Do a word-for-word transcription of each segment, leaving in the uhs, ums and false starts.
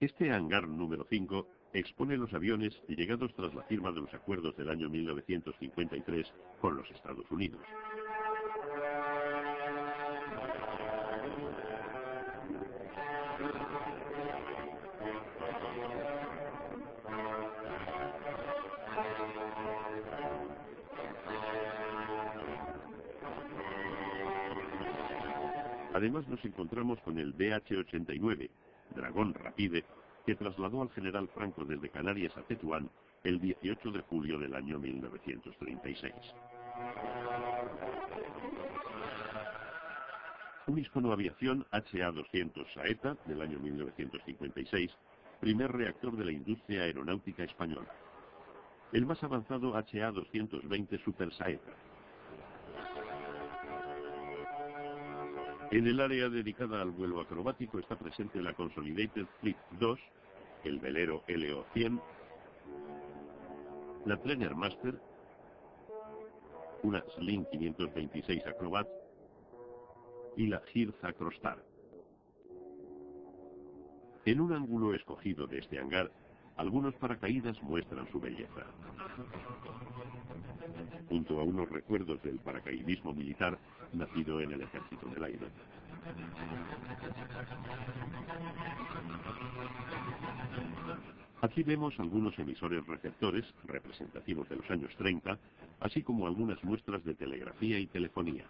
Este hangar número cinco expone los aviones llegados tras la firma de los acuerdos del año mil novecientos cincuenta y tres con los Estados Unidos. Además nos encontramos con el D H ochenta y nueve, Dragón Rapide, que trasladó al general Franco desde Canarias a Tetuán el dieciocho de julio del año mil novecientos treinta y seis. Un Hispanoaviación H A doscientos Saeta del año mil novecientos cincuenta y seis, primer reactor de la industria aeronáutica española. El más avanzado H A doscientos veinte Super Saeta. En el área dedicada al vuelo acrobático está presente la Consolidated Fleet dos, el velero L O cien, la Trainer Master, una Sling quinientos veintiséis Acrobat y la Hirth Acrostar. En un ángulo escogido de este hangar, algunos paracaídas muestran su belleza. Junto a unos recuerdos del paracaidismo militar nacido en el Ejército del Aire. Aquí vemos algunos emisores receptores representativos de los años treinta, así como algunas muestras de telegrafía y telefonía.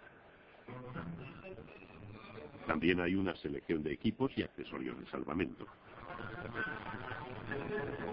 También hay una selección de equipos y accesorios de salvamento.